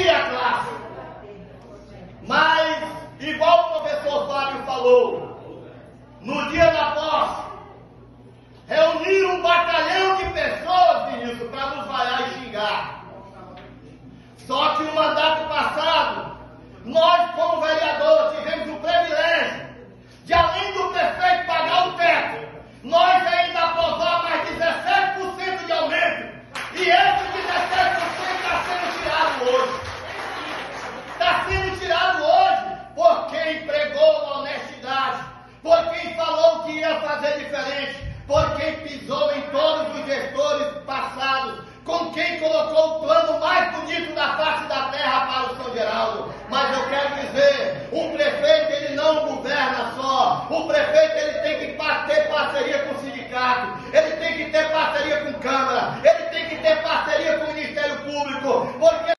ouvia a classe. Mas, igual o professor Fábio falou, no dia da posse, reuniram um batalhão de pessoas, ministro, para nos vaiar e xingar. Só que no mandato passado, nós, como vereadores, tivemos o privilégio de, além do prefeito pagar o teto, nós ainda aprovar mais 17% de aumento. E esse 17% está sendo tirado hoje. Está sendo tirado hoje por quem pregou a honestidade, por quem falou que ia fazer diferente, por quem pisou em todos os gestores passados, com quem colocou o plano mais bonito da face da terra para o São Geraldo. Mas eu quero dizer, o prefeito ele não governa só, o prefeito ele tem que ter parceria com o sindicato, ele tem que ter parceria com a Câmara, ele tem que ter parceria com o Ministério Público, porque